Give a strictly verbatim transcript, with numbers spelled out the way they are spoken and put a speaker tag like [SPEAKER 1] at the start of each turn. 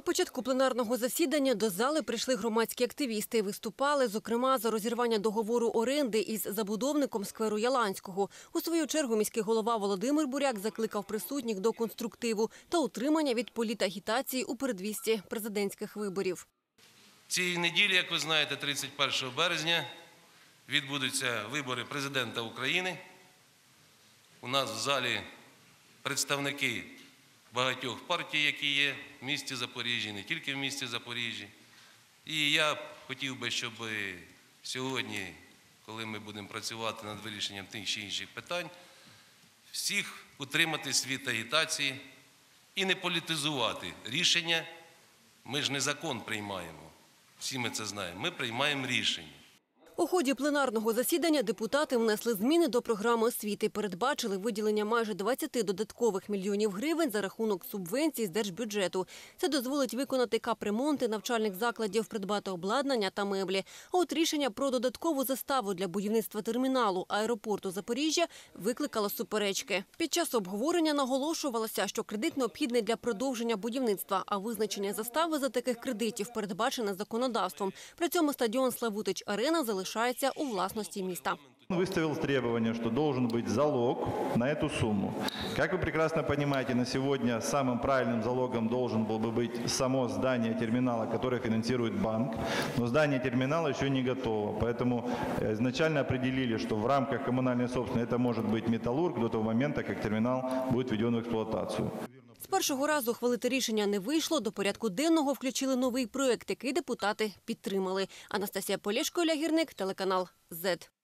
[SPEAKER 1] початку пленарного засідання до зали прийшли громадські активісти. Виступали, зокрема, за розірвання договору оренди із забудовником скверу Яланського. У свою чергу міський голова Володимир Буряк закликав присутніх до конструктиву та утримання від політагітації у передвісті президентських виборів.
[SPEAKER 2] Цієї неділі, як ви знаєте, тридцять першого березня відбудуться вибори президента України. У нас в залі представники багатьох партій, які є в місті Запоріжжя, не тільки в місті Запоріжжя. І я хотів би, щоб сьогодні, коли ми будемо працювати над вирішенням тих чи інших питань, всіх утриматись від агітації і не політизувати рішення. Ми ж не закон приймаємо, всі ми це знаємо, ми приймаємо рішення.
[SPEAKER 1] У ході пленарного засідання депутати внесли зміни до програми освіти. Передбачили виділення майже двадцяти додаткових мільйонів гривень за рахунок субвенцій з держбюджету. Це дозволить виконати капремонти навчальних закладів, придбати обладнання та меблі. А от рішення про додаткову заставу для будівництва терміналу аеропорту Запоріжжя викликало суперечки. Під час обговорення наголошувалося, що кредит необхідний для продовження будівництва, а визначення застави за таких кредитів передбачене законодавством. При цьому стадіон «Славутич-Арена» залишається залишається у власності міста.
[SPEAKER 3] Выставил требование, что должен быть залог на эту сумму. Как вы прекрасно понимаете, на сегодня самым правильным залогом должен был бы быть само здание терминала, которое финансирует банк. Но здание терминала еще не готово. Поэтому изначально определили, что в рамках коммунальной собственности это может быть металлург до того момента, как терминал будет введен в експлуатацію.
[SPEAKER 1] З першого разу ухвалити рішення не вийшло. До порядку денного включили новий проект, який депутати підтримали. Анастасія Полєшко, Ілля Гірник, телеканал зет.